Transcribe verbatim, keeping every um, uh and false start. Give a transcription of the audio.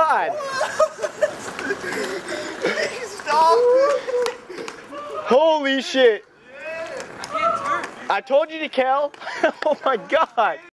god! Stop! Holy shit! I told you to kill. Oh my god!